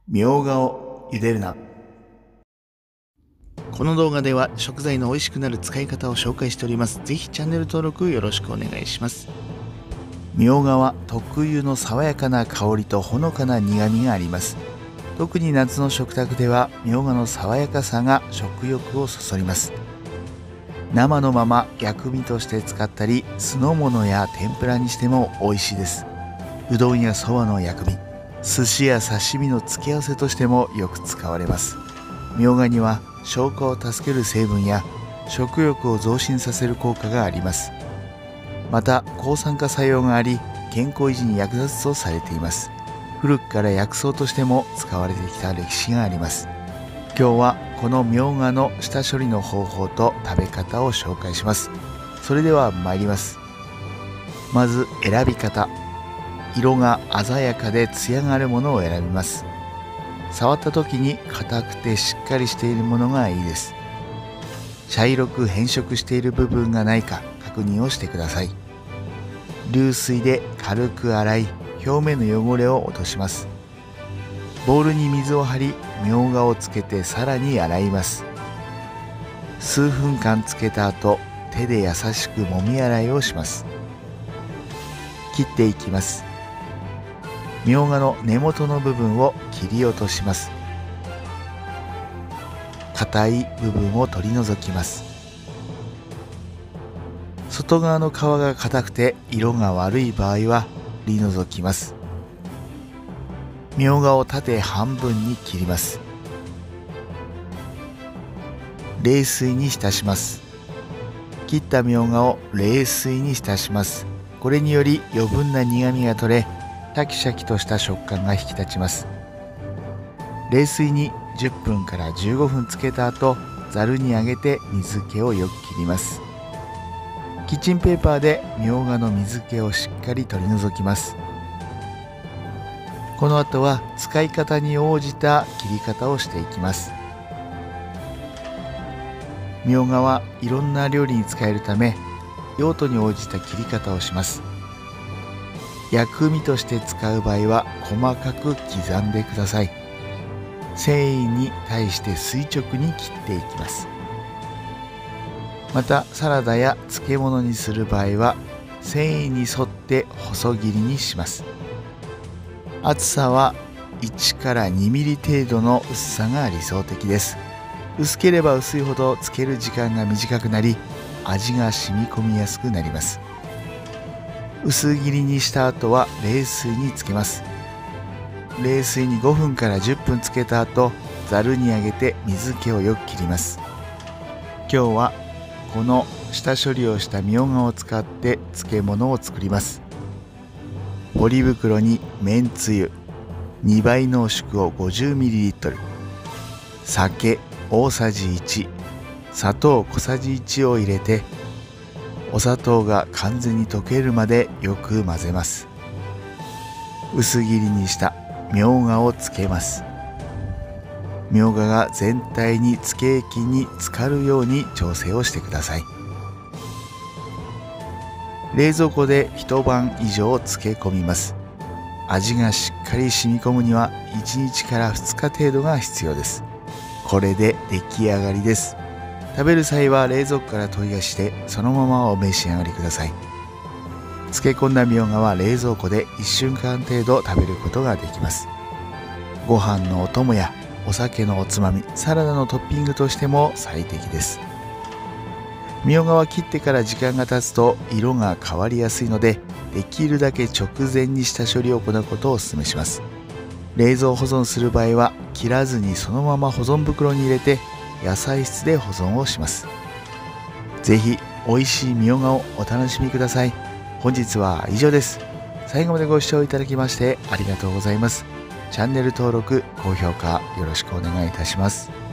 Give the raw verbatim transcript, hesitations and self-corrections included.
みょうがを茹でるな。この動画では食材の美味しくなる使い方を紹介しております。ぜひチャンネル登録よろしくお願いします。みょうがは特有の爽やかな香りとほのかな苦みがあります。特に夏の食卓ではみょうがの爽やかさが食欲をそそります。生のまま薬味として使ったり、酢の物や天ぷらにしても美味しいです。うどんやそばの薬味、寿司や刺身の付け合わせとしてもよく使われます。みょうがには消化を助ける成分や食欲を増進させる効果があります。また抗酸化作用があり、健康維持に役立つとされています。古くから薬草としても使われてきた歴史があります。今日はこのみょうがの下処理の方法と食べ方を紹介します。それでは参ります。まず選び方。色が鮮やかで艶があるものを選びます。触った時に硬くてしっかりしているものがいいです。茶色く変色している部分がないか確認をしてください。流水で軽く洗い、表面の汚れを落とします。ボウルに水を張り、みょうがをつけてさらに洗います。数分間つけた後、手で優しくもみ洗いをします。切っていきます。みょうがの根元の部分を切り落とします。硬い部分を取り除きます。外側の皮が硬くて色が悪い場合は取り除きます。みょうがを縦半分に切ります。冷水に浸します。切ったみょうがを冷水に浸します。これにより余分な苦みが取れ、シャキシャキとした食感が引き立ちます。冷水にじゅっぷんからじゅうごふんつけた後、ざるにあげて水気をよく切ります。キッチンペーパーでみょうがの水気をしっかり取り除きます。この後は使い方に応じた切り方をしていきます。みょうがはいろんな料理に使えるため、用途に応じた切り方をします。薬味として使う場合は細かく刻んでください。繊維に対して垂直に切っていきます。またサラダや漬物にする場合は繊維に沿って細切りにします。厚さはいちからにミリ程度の薄さが理想的です。薄ければ薄いほど漬ける時間が短くなり、味が染み込みやすくなります。薄切りにした後は冷水につけます。冷水にごふんからじゅっぷんつけた後、ざるにあげて水気をよく切ります。今日はこの下処理をしたみょうがを使って漬物を作ります。ポリ袋にめんつゆ、にばい濃縮を ごじゅうミリリットル、酒大さじいち、砂糖小さじいちを入れて、お砂糖が完全に溶けるまでよく混ぜます。薄切りにしたみょうがをつけます。みょうがが全体に漬け液に浸かるように調整をしてください。冷蔵庫で一晩以上漬け込みます。味がしっかり染み込むにはいちにちからふつか程度が必要です。これで出来上がりです。食べる際は冷蔵庫から取り出してそのままお召し上がりください。漬け込んだみょうがは冷蔵庫でいっしゅうかん程度食べることができます。ご飯のお供やお酒のおつまみ、サラダのトッピングとしても最適です。みょうがは切ってから時間が経つと色が変わりやすいので、できるだけ直前に下処理を行うことをお勧めします。冷蔵保存する場合は切らずにそのまま保存袋に入れて野菜室で保存をします。ぜひ美味しいみょうがをお楽しみください。本日は以上です。最後までご視聴いただきましてありがとうございます。チャンネル登録、高評価よろしくお願いいたします。